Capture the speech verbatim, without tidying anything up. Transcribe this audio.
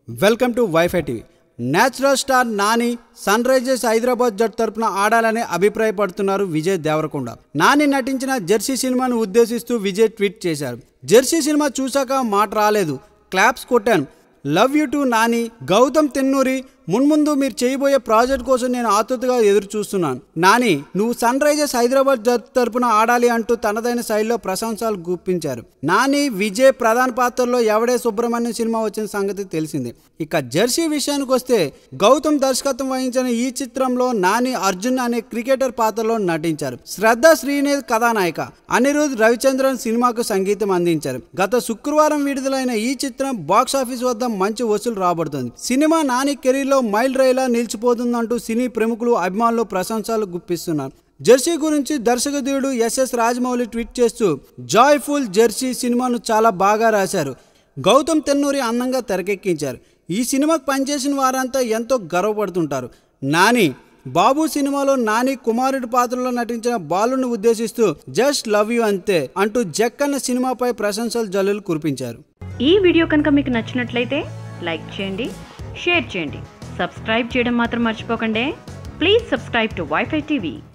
Welcome to WiFi TV. Natural star Nani Sunrisers Hyderabad జట్టు తరపున ఆడాలని అభిప్రాయపడుతున్నారు విజయ్ దేవరకొండ. నాని నటించిన జెర్సీ సినిమాను ఉద్దేశిస్తూ విజయ్ ట్వీట్ చేశారు. జెర్సీ సినిమా చూశాక మాట రాలేదు, క్లాప్స్ కొట్టాను. Love you too Nani. Gowtam Tinnanuri, మున్ముందు మీరు చేయబోయే ప్రాజెక్ట్ కోసం నేను ఆతృతగా ఎదురు చూస్తున్నాను. నాని, నువ్వు సన్ రైజర్స్ హైదరాబాద్ జట్టు తరపున ఆడాలి అంటూ తనదైన శైలిలో ప్రశంసలు గుప్పించారు. నాని, విజయ్ ప్రధాన పాత్రలో ఎవడే సుబ్రహ్మణ్యం సినిమా వచ్చిన సంగతి తెలిసిందే. ఇక జెర్సీ విషయానికి వస్తే, గౌతమ్ దర్శకత్వం వహించిన ఈ చిత్రంలో నాని అర్జున్ అనే క్రికెటర్ పాత్రలో నటించారు. శ్రద్ధ శ్రీనిధి కథానాయిక. అనిరుద్ రవిచంద్రన్ సినిమాకు సంగీతం అందించారు. గత శుక్రవారం విడుదలైన ఈ చిత్రం బాక్సాఫీస్ వద్ద మంచి వసూలు రాబడుతుంది. సినిమా నాని కెరీర్లో మైల్ రైలా నిలిచిపోతుందంటూ సినీ ప్రముఖులు, అభిమానులు ప్రశంసలు గుప్పిస్తున్నారు. జెర్సీ గురించి దర్శకధీరుడు ఎస్ఎస్ రాజమౌళి ట్వీట్ చేస్తూ, జాయ్ఫుల్ జెర్సీ సినిమాను చాలా బాగా రాశారు. గౌతమ్ తెన్నూరి అందంగా తెరకెక్కించారు. ఈ సినిమాకు పనిచేసిన వారంతా ఎంతో గర్వపడుతుంటారు. నాని, బాబు సినిమాలో నాని కుమారుడి పాత్రలో నటించిన బాలుని ఉద్దేశిస్తూ జస్ట్ లవ్ యూ అంతే అంటూ జక్కన్న సినిమాపై ప్రశంసలు జల్లులు కురిపించారు. ఈ వీడియో కనుక మీకు నచ్చినట్లయితే లైక్ చేయండి, షేర్ చేయండి, సబ్స్క్రైబ్ చేయడం మాత్రం మర్చిపోకండి. Please subscribe to WiFi TV.